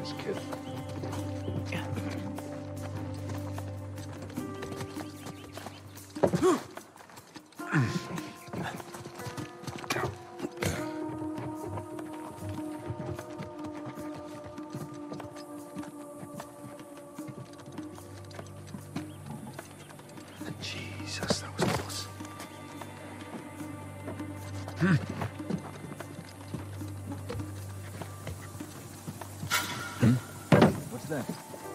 this kid. Jesus, that was close. What's that?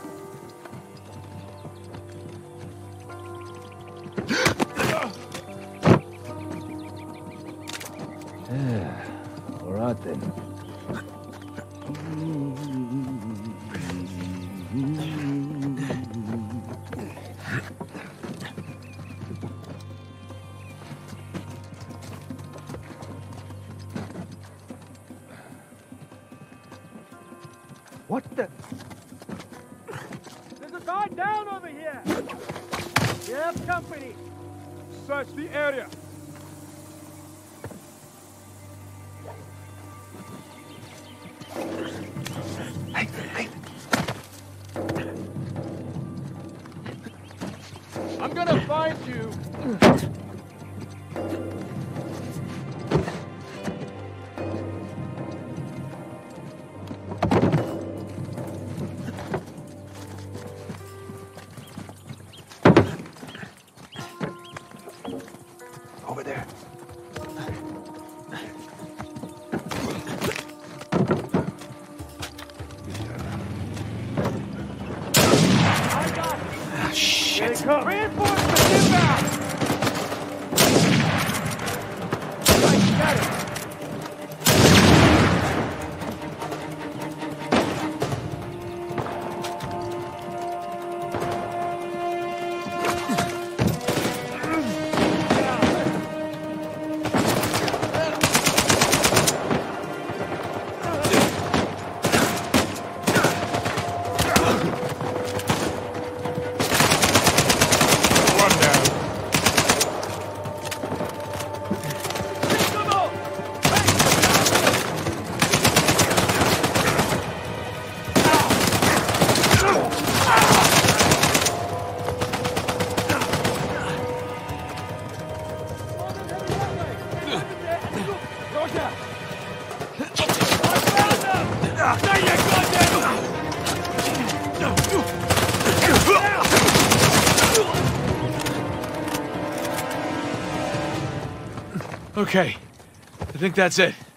Yeah, all right then. What the? There's a guy down over here! We have company! Search the area! Hey, hey! I'm gonna find you! Over there. I got it! Ah, shit. Here they come! Reinforcements inbound! Right, got it! Okay, I think that's it.